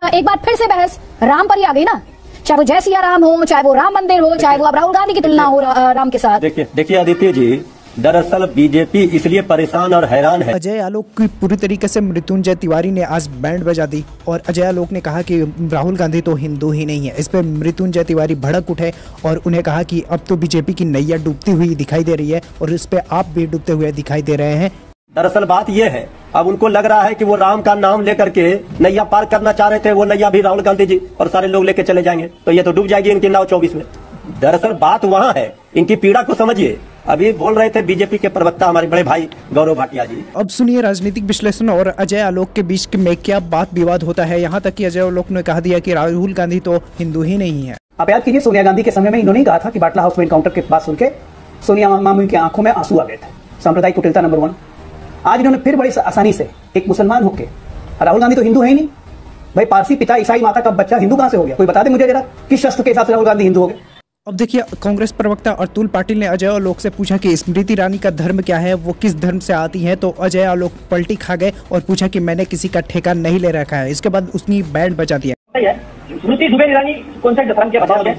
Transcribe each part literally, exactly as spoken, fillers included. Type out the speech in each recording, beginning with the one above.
एक बार फिर से बहस राम पर ही आ गई ना, चाहे वो जय सिया राम हो, चाहे वो राम मंदिर हो, चाहे वो अब राहुल गांधी की तुलना हो राम के साथ। देखिए देखिए आदित्य जी, दरअसल बीजेपी इसलिए परेशान और हैरान है। अजय आलोक की पूरी तरीके से मृत्युंजय तिवारी ने आज बैंड बजा दी और अजय आलोक ने कहा कि राहुल गांधी तो हिंदू ही नहीं है। इस पर मृत्युंजय तिवारी भड़क उठे और उन्हें कहा कि अब तो बीजेपी की नैया डूबती हुई दिखाई दे रही है और इस पे आप भी डूबते हुए दिखाई दे रहे हैं। दरअसल बात यह है, अब उनको लग रहा है कि वो राम का नाम लेकर के नैया पार करना चाह रहे थे, वो नैया भी राहुल गांधी जी और सारे लोग लेके चले जाएंगे, तो ये तो डूब जाएगी इनकी नाव चौबीस में। दरअसल बात वहाँ है, इनकी पीड़ा को समझिए। अभी बोल रहे थे बीजेपी के प्रवक्ता हमारे बड़े भाई गौरव भाटिया जी। अब सुनिए राजनीतिक विश्लेषण और अजय आलोक के बीच में क्या बात विवाद होता है। यहाँ तक कि अजय आलोक ने कहा दिया कि राहुल गांधी तो हिंदू ही नहीं है। आप याद कीजिए, सोनिया गांधी के समय में इन्होंने कहा था कि बाटला हाउस में एनकाउंटर के बाद सुन के सोनिया मामू की आंखों में आंसू आ गए थे। सांप्रदायिक कुटिलता नंबर वन। आज इन्होंने फिर बड़ी आसानी से एक मुसलमान होके, राहुल गांधी तो हिंदू है ही नहीं भाई, पारसी पिता ईसाई माता का बच्चा हिंदू कहां से हो गया? कोई बता दे मुझे जरा, किस शस्त्र के हिसाब से राहुल गांधी हिंदू हो गए? अब देखिए, कांग्रेस प्रवक्ता अतुल पाटिल ने अजय आलोक से पूछा कि स्मृति ईरानी का धर्म क्या है, वो किस धर्म से आती है, तो अजय आलोक पलटी खा गए और पूछा कि मैंने किसी का ठेका नहीं ले रखा है। इसके बाद उसने बैंड बजा दिया। स्मृति दुबे ईरानी कौन सा धर्म क्या बताओ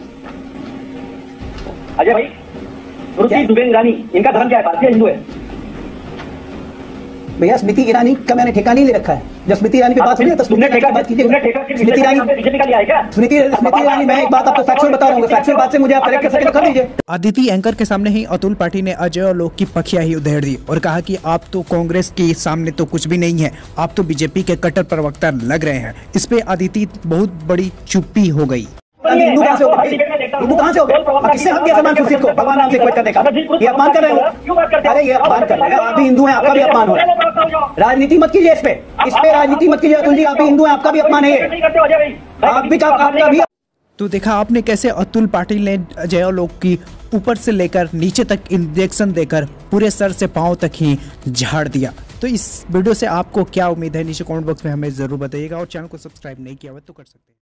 अजय भाई? स्मृति दुबे ईरानी इनका धर्म क्या है? भारतीय हिंदू है भैया। स्मृति ईरानी का मैंने ठेका नहीं ले रखा है। जब स्मृति ईरानी पे बात हुई तो स्मृति ईरानी बात कीजिए। स्मृति ईरानी बीजेपी का लिया है क्या? स्मृति स्मृति ईरानी, मैं एक बात आपको फैक्चुअल बता रहा हूँ, फैक्चुअल बात से मुझे आप करेक्ट कर सके तो कर दीजिए। आदित्य एंकर के सामने ही अतुल पाटिल ने अजय आलोक की पखिया ही उधेड़ दी और कहा कि आप तो कांग्रेस के सामने तो कुछ भी नहीं है, आप तो बीजेपी के कट्टर प्रवक्ता लग रहे हैं। इस पे आदित्य बहुत बड़ी चुप्पी हो गई। हिंदू कहां से हो गए? हिंदू कहां से हो गए? किससे हक दिया सलमान खुर्शीद को भगवान नाम से क्वेश्चन करने का? ये अपमान कर रहे हो। अरे ये अपमान कर रहे हैं, आप भी हिंदू हैं, आपका भी अपमान हो रहा है। राजनीति मत कीजिए इस पे, इस पे राजनीति मत कीजिए अतुल जी, आप भी हिंदू हैं, आपका भी अपमान है, आप भी आपका भी। तो देखा आपने कैसे अतुल पाटिल ने अजय आलोक की ऊपर से लेकर नीचे तक इंजेक्शन देकर पूरे सर से पांव तक ही झाड़ दिया। तो इस वीडियो से आपको क्या उम्मीद है, नीचे कमेंट बॉक्स में हमें जरूर बताइएगा और चैनल को सब्सक्राइब नहीं किया हुआ तो कर सकते हैं।